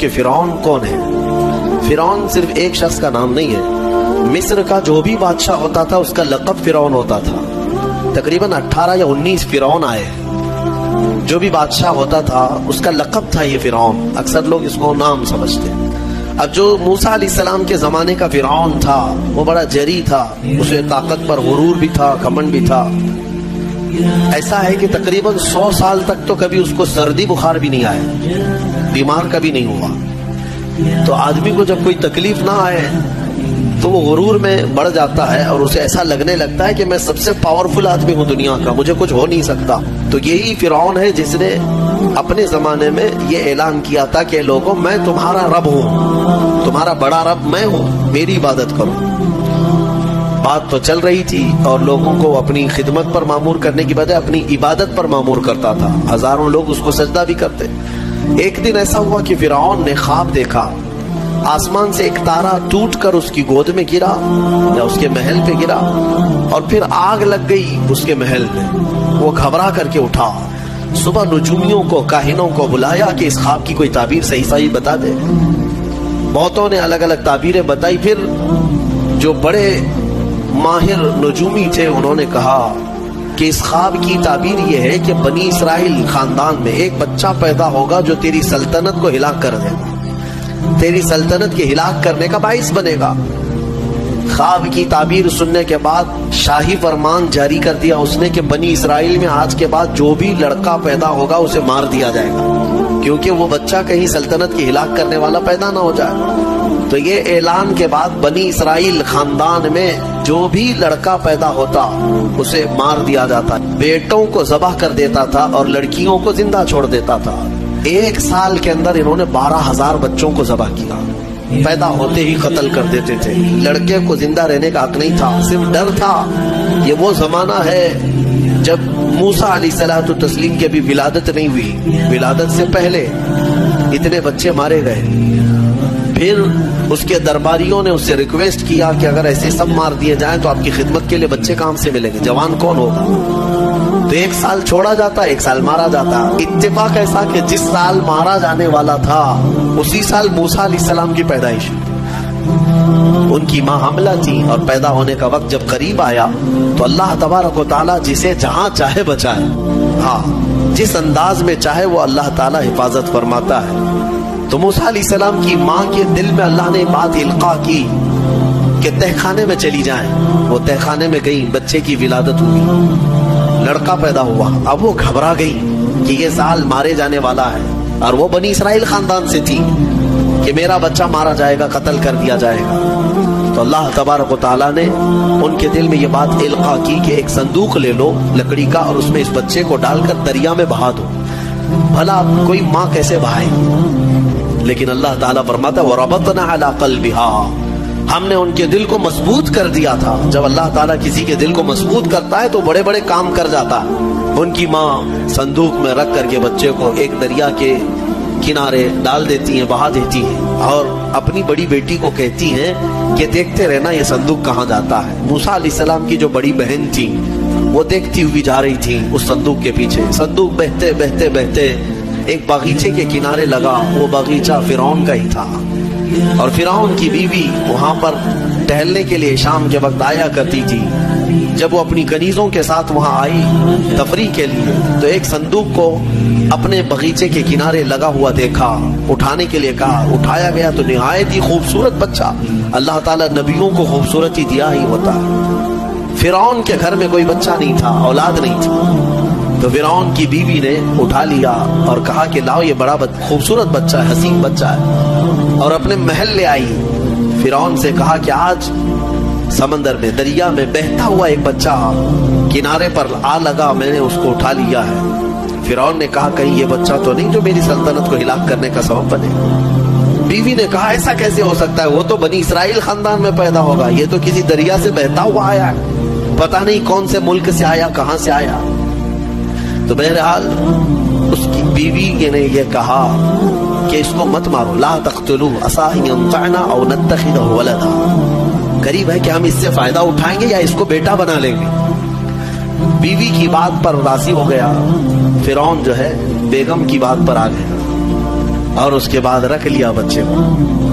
کہ فرعون کون ہے۔ فرعون صرف ایک شخص کا نام نہیں ہے، مصر کا جو بھی بادشاہ ہوتا تھا اس کا لقب فرعون ہوتا تھا۔ تقریباً 18 یا 19 فرعون آئے، جو بھی بادشاہ ہوتا تھا اس کا لقب تھا یہ فرعون، اکثر لوگ اس کو نام سمجھتے۔ اب جو موسیٰ علیہ السلام کے زمانے کا فرعون تھا وہ بڑا جری تھا، اسے طاقت پر غرور بھی تھا، گھمنڈ بھی تھا۔ ایسا ہے کہ تقریباً 100 سال تک تو کبھی اس کو سردی بخار بھی نہیں آیا، بیمار کبھی نہیں ہوا۔ تو آدمی کو جب کوئی تکلیف نہ آئے تو وہ غرور میں بڑھ جاتا ہے اور اسے ایسا لگنے لگتا ہے کہ میں سب سے پاورفل آدمی ہوں دنیا کا، مجھے کچھ ہو نہیں سکتا۔ تو یہی فرعون ہے جس نے اپنے زمانے میں یہ اعلان کیا تھا کہ لوگوں میں تمہارا رب ہوں، تمہارا بڑا رب میں ہوں، میری عبادت کرو۔ بات تو چل رہی تھی اور لوگوں کو اپنی خدمت پر معمور کرنے کی بجائے اپنی عبادت پر معمور کرتا تھا، ہزاروں لوگ اس کو سجدہ بھی کرتے۔ ایک دن ایسا ہوا کہ فرعون نے خواب دیکھا، آسمان سے ایک تارا ٹوٹ کر اس کی گود میں گرا یا اس کے محل پہ گرا اور پھر آگ لگ گئی اس کے محل میں۔ وہ گھبرا کر کے اٹھا، صبح نجومیوں کو، کاہنوں کو بلایا کہ اس خواب کی کوئی تعبیر صحیح بتا دے۔ بہتوں نے الگ الگ تعبیریں بتائی، پھر جو بڑے ماہر نجومی تھے انہوں نے کہا کہ اس خواب کی تعبیر یہ ہے کہ بنی اسرائیل خاندان میں ایک بچہ پیدا ہوگا جو تیری سلطنت کو ہلاک کر دے گا، تیری سلطنت کے ہلاک کرنے کا باعث بنے گا۔ خواب کی تعبیر سننے کے بعد شاہی فرمان جاری کر دیا اس نے کہ بنی اسرائیل میں آج کے بعد جو بھی لڑکا پیدا ہوگا اسے مار دیا جائے گا، کیونکہ وہ بچہ کہیں سلطنت کی ہلاک کرنے والا پیدا نہ ہو جائے۔ تو یہ اعلان کے بعد بنی اسرائیل خاندان میں جو بھی لڑکا پیدا ہوتا اسے مار دیا جاتا، بیٹوں کو ذبح کر دیتا تھا اور لڑکیوں کو زندہ چھوڑ دیتا تھا۔ 1 سال کے اندر انہوں نے 12,000 بچوں کو ذبح کیا، پیدا ہوتے ہی قتل کر دیتے تھے۔ لڑکے کو زندہ رہنے کا حق نہیں تھا، صرف ڈر تھا۔ یہ وہ زمانہ ہے جب موسیٰ علیہ الصلوۃ والتسلیم کی بھی ولادت نہیں ہوئی، ولادت سے پہلے اتنے بچے مارے گئے۔ پھر اس کے درباریوں نے اس سے ریکویسٹ کیا کہ اگر ایسے سب مار دیے جائیں تو آپ کی خدمت کے لیے بچے کہاں سے ملیں گے، جوان کون ہوگا؟ تو 1 سال چھوڑا جاتا، 1 سال مارا جاتا۔ اتفاق ایسا کہ جس سال مارا جانے والا تھا اسی سال موسیٰ علیہ السلام کی پیدائش، ان کی ماں حاملہ تھی اور پیدا ہونے کا وقت جب قریب آیا تو اللہ تبارک و تعالیٰ جسے جہاں چاہے بچائے، ہاں جس انداز میں چاہے وہ اللہ تعالیٰ حفاظت فرماتا ہے۔ تو موسیٰ علیہ السلام کی ماں کے دل میں اللہ نے بات القاء کی کہ تہخانے میں چلی جائیں۔ وہ تہخانے میں گئی، بچے کی ولادت ہوئی، لڑکا پیدا ہوا۔ اب وہ گھبرا گئی کہ یہ سال مارے جانے والا ہے، اور وہ بنی اسرائیل خاندان سے تھی کہ میرا بچہ مارا جائے گا، قتل کر دیا جائے گا۔ تو اللہ تبارک و تعالیٰ نے ان کے دل میں یہ بات القاء کی کہ ایک صندوق لے لو لکڑی کا اور اس میں اس بچے کو ڈال کر دریا میں بہا دو۔ بھلا کوئی ماں کیسے بہائے؟ لیکن اللہ تعالیٰ فرماتا ہے وَرَبَطْنَا عَلَىٰ قَلْبِهَا، ہم نے ان کے دل کو مضبوط کر دیا تھا۔ جب اللہ تعالیٰ کسی کے دل کو مضبوط کرتا ہے تو بڑے بڑے کام کر جاتا ہے۔ ان کی ماں صندوق میں رکھ کر کے بچے کو ایک دریا کے کنارے ڈال دیتی ہیں، بہا دیتی ہیں، اور اپنی بڑی بیٹی کو کہتی ہیں کہ دیکھتے رہنا یہ صندوق کہاں جاتا ہے۔ موسیٰ علیہ السلام کی جو بڑی بہن تھی وہ دیکھتی ہوئی جا رہی تھی اس صندوق کے پیچھے۔ صندوق بہتے بہتے بہتے ایک باغیچے کے کنارے لگا، وہ باغیچہ فرعون کا ہی تھا، اور فرعون کی بیوی وہاں پر ٹہلنے کے لیے شام کے وقت آیا کرتی تھی۔ جب وہ اپنی کنیزوں کے ساتھ وہاں آئی تفریح کے لیے تو ایک صندوق کو اپنے باغیچے کے کنارے لگا ہوا دیکھا، اٹھانے کے لیے کہا، اٹھایا گیا تو نہایت ہی خوبصورت بچہ۔ اللہ تعالیٰ نبیوں کو خوبصورتی دیا ہی ہوتا ہے۔ فرعون کے گھر میں کوئی بچہ نہیں تھا، اولاد نہیں تھی، تو فرعون کی بیوی نے اٹھا لیا اور کہا کہ لاؤ یہ بڑا خوبصورت بچہ ہے، حسین بچہ ہے، اور اپنے محل لے آئی۔ فرعون سے کہا کہ آج سمندر میں، دریا میں بہتا ہوا ایک بچہ کنارے پر آ لگا، میں نے اس کو اٹھا لیا ہے۔ فرعون نے کہا کہیں یہ بچہ تو نہیں جو میری سلطنت کو ہلاک کرنے کا سبب بنے؟ بیوی نے کہا ایسا کیسے ہو سکتا ہے، وہ تو بنی اسرائیل خاندان میں پیدا ہوگا، یہ تو کسی دریا سے بہتا ہوا آیا ہے، پتہ نہیں کون سے ملک سے آیا، کہاں سے آیا۔ تو بہرحال اس کی بیوی نے یہ کہا کہ اس کو مت مارو، لا تقتلوه عسى ان ينفعنا او نتخذه ولدا، قریب ہے کہ ہم اس سے فائدہ اٹھائیں گے یا اس کو بیٹا بنا لیں گے۔ بیوی کی بات پر راضی ہو گیا، فرعون جو ہے بیگم کی بات پر آ گیا۔ اور اس کے بعد رکھ لیا بچے کو.